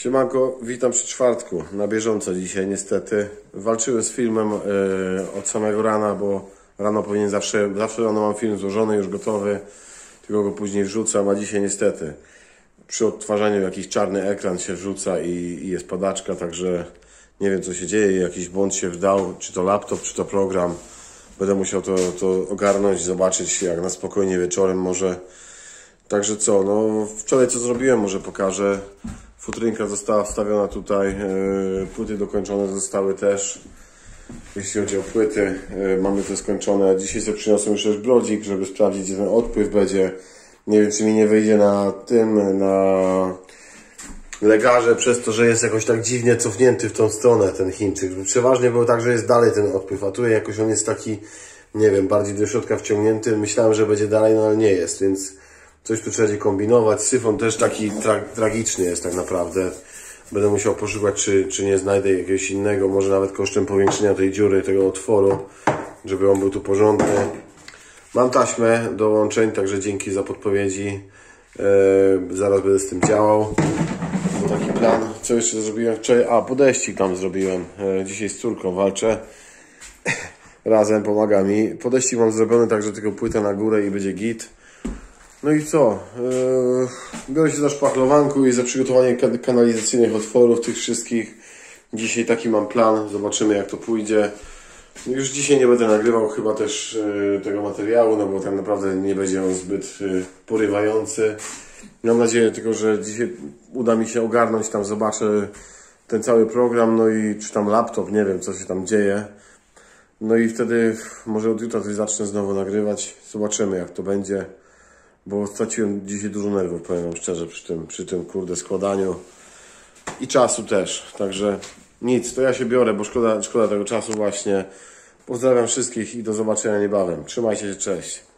Siemanko, witam przy czwartku, na bieżąco dzisiaj niestety. Walczyłem z filmem od samego rana, bo rano powinien zawsze rano mam film złożony, już gotowy, tylko go później wrzucam, a dzisiaj niestety przy odtwarzaniu jakiś czarny ekran się wrzuca i jest padaczka, także nie wiem co się dzieje, jakiś błąd się wdał, czy to laptop, czy to program. Będę musiał to ogarnąć, zobaczyć jak na spokojnie wieczorem może. Także co, no wczoraj co zrobiłem, może pokażę. Futrynka została wstawiona tutaj, płyty dokończone zostały też. Jeśli chodzi o płyty, mamy to skończone. Dzisiaj sobie przyniosłem już też brodzik, żeby sprawdzić, gdzie ten odpływ będzie. Nie wiem, czy mi nie wyjdzie na legarze, przez to, że jest jakoś tak dziwnie cofnięty w tą stronę ten Chińczyk. Przeważnie było tak, że jest dalej ten odpływ, a tutaj jakoś on jest taki, nie wiem, bardziej do środka wciągnięty. Myślałem, że będzie dalej, no ale nie jest, więc coś tu trzeba kombinować. Syfon też taki tragiczny jest tak naprawdę. Będę musiał poszukać, czy nie znajdę jakiegoś innego, może nawet kosztem powiększenia tej dziury, tego otworu, żeby on był tu porządny. Mam taśmę do łączeń, także dzięki za podpowiedzi. Zaraz będę z tym działał. To taki plan. Co jeszcze zrobiłem wczoraj? Podejścik tam zrobiłem. Dzisiaj z córką walczę. Razem pomaga mi. Podejścik mam zrobiony, także tylko płytę na górę i będzie git. No i co? Biorę się za szpachlowanku i za przygotowanie kanalizacyjnych otworów tych wszystkich. Dzisiaj taki mam plan. Zobaczymy jak to pójdzie. Już dzisiaj nie będę nagrywał chyba też tego materiału, no bo tak naprawdę nie będzie on zbyt porywający. Mam nadzieję tylko, że dzisiaj uda mi się ogarnąć, tam zobaczę ten cały program, no i czy tam laptop, nie wiem co się tam dzieje. No i wtedy może od jutra coś zacznę znowu nagrywać. Zobaczymy jak to będzie. Bo straciłem dzisiaj dużo nerwów, powiem wam szczerze, przy tym kurde składaniu i czasu też, także nic, to ja się biorę, bo szkoda tego czasu właśnie. Pozdrawiam wszystkich i do zobaczenia niebawem. Trzymajcie się, cześć.